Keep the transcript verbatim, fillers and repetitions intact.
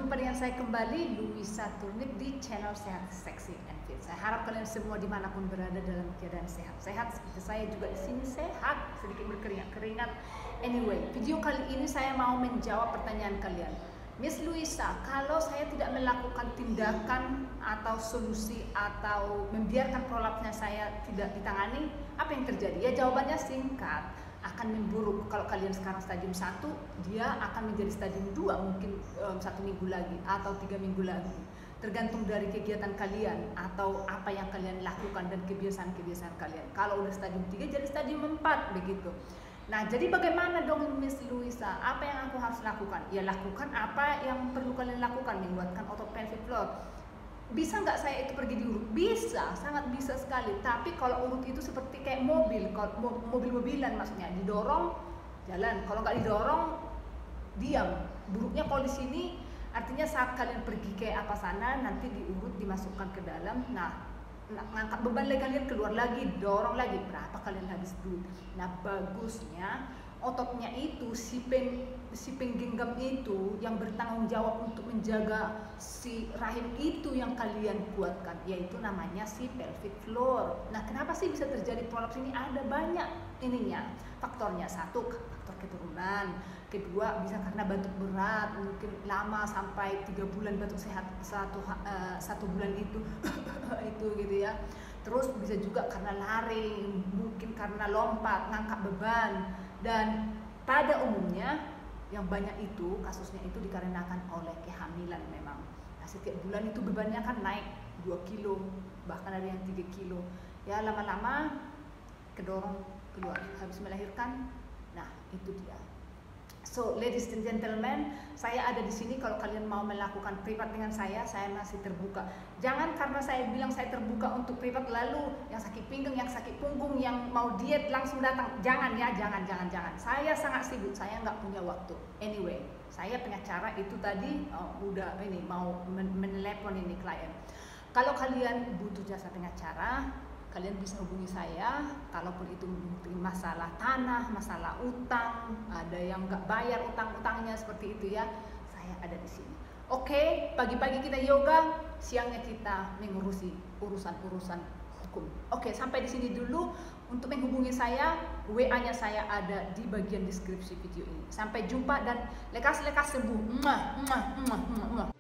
Berjumpa dengan saya kembali, Luisa Turnik, di channel Sehat, Seksi, and Fit. Saya harap kalian semua dimanapun berada dalam keadaan sehat-sehat. Seperti saya juga di sini sehat, sedikit berkeringat-keringat. Anyway, video kali ini saya mau menjawab pertanyaan kalian. Miss Luisa, kalau saya tidak melakukan tindakan atau solusi atau membiarkan prolapsnya saya tidak ditangani, apa yang terjadi? Ya, jawabannya singkat, akan memburuk. Kalau kalian sekarang stadium satu, dia akan menjadi stadium dua mungkin um, satu minggu lagi atau tiga minggu lagi, tergantung dari kegiatan kalian atau apa yang kalian lakukan dan kebiasaan-kebiasaan kalian. Kalau udah stadium tiga jadi stadium empat begitu. Nah, jadi bagaimana dong Miss Luisa? Apa yang aku harus lakukan? Ya, lakukan apa yang perlu kalian lakukan, menguatkan otot pelvic floor. Bisa nggak saya itu pergi diurut? Bisa, sangat bisa sekali. Tapi kalau urut itu seperti kayak mobil, kalau mobil-mobilan maksudnya, didorong jalan. Kalau nggak didorong, diam. Buruknya kalau di sini artinya saat kalian pergi ke apa sana, nanti diurut, dimasukkan ke dalam. Nah, ngangkat beban lagi, kalian keluar lagi, dorong lagi, berapa kalian habis duit. Nah, bagusnya ototnya itu, si pen si penggenggam itu yang bertanggung jawab untuk menjaga si rahim itu yang kalian kuatkan, yaitu namanya si pelvic floor. Nah, kenapa sih bisa terjadi prolaps ini? Ada banyak ininya, faktornya. Satu, faktor keturunan. Kedua, bisa karena batuk berat, mungkin lama sampai tiga bulan batuk sehat satu uh, satu bulan itu itu gitu ya. Terus bisa juga karena lari, mungkin karena lompat, ngangkat beban. Dan pada umumnya yang banyak itu kasusnya itu dikarenakan oleh kehamilan memang. Nah, setiap bulan itu bebannya kan naik dua kilo, bahkan ada yang tiga kilo. Ya, lama-lama kedorong keluar habis melahirkan. Nah, itu dia. So, ladies and gentlemen, saya ada di sini kalau kalian mau melakukan privat dengan saya, saya masih terbuka. Jangan karena saya bilang saya terbuka untuk privat lalu yang sakit pinggang, yang sakit punggung, yang mau diet langsung datang. Jangan ya, jangan, jangan, jangan. Saya sangat sibuk, saya nggak punya waktu. Anyway, saya pengacara itu tadi oh, udah ini mau menelepon ini klien. Kalau kalian butuh jasa pengacara, kalian bisa hubungi saya. Kalaupun itu masalah tanah, masalah utang, ada yang nggak bayar utang-utangnya seperti itu ya, saya ada di sini. Oke, pagi-pagi kita yoga, siangnya kita mengurusi urusan-urusan hukum. Oke, sampai di sini dulu. Untuk menghubungi saya, W A-nya saya ada di bagian deskripsi video ini. Sampai jumpa dan lekas-lekas sembuh. Mwah, mwah, mwah, mwah.